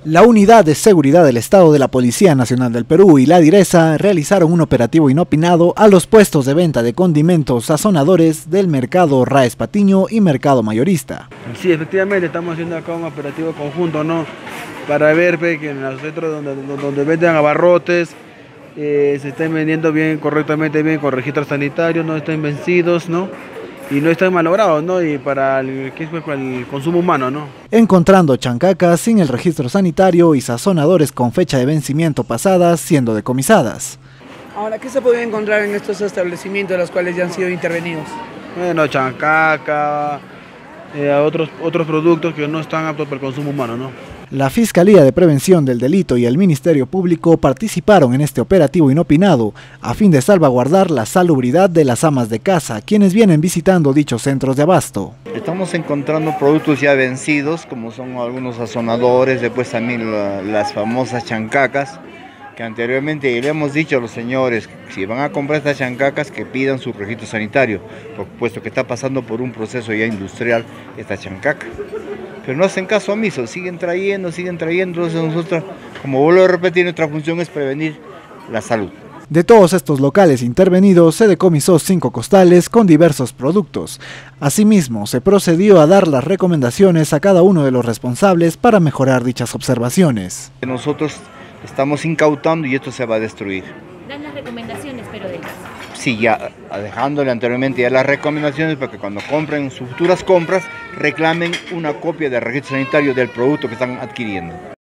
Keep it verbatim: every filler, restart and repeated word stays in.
La Unidad de Seguridad del Estado de la Policía Nacional del Perú y la DIRESA realizaron un operativo inopinado a los puestos de venta de condimentos sazonadores del Mercado Raes Patiño y Mercado Mayorista. Sí, efectivamente estamos haciendo acá un operativo conjunto, ¿no? Para ver pe, que en los centros donde, donde venden abarrotes eh, se estén vendiendo bien, correctamente bien, con registros sanitarios, no estén vencidos, ¿no? Y no están malogrados, ¿no? Y para el, el consumo humano, ¿no? Encontrando chancacas sin el registro sanitario y sazonadores con fecha de vencimiento pasadas siendo decomisadas. Ahora, ¿qué se puede encontrar en estos establecimientos de los cuales ya han sido intervenidos? Bueno, chancaca, eh, otros, otros productos que no están aptos para el consumo humano, ¿no? La Fiscalía de Prevención del Delito y el Ministerio Público participaron en este operativo inopinado a fin de salvaguardar la salubridad de las amas de casa, quienes vienen visitando dichos centros de abasto. Estamos encontrando productos ya vencidos, como son algunos sazonadores, después también la, las famosas chancacas, que anteriormente le hemos dicho a los señores, si van a comprar estas chancacas, que pidan su registro sanitario, puesto que está pasando por un proceso ya industrial esta chancaca. Pero no hacen caso omiso, siguen trayendo, siguen trayendo, entonces nosotros, como vuelvo a repetir, nuestra función es prevenir la salud. De todos estos locales intervenidos se decomisó cinco costales con diversos productos. Asimismo, se procedió a dar las recomendaciones a cada uno de los responsables para mejorar dichas observaciones. Nosotros estamos incautando y esto se va a destruir. Dan las recomendaciones, pero de casa. Sí, ya dejándole anteriormente ya las recomendaciones para que cuando compren sus futuras compras reclamen una copia del registro sanitario del producto que están adquiriendo.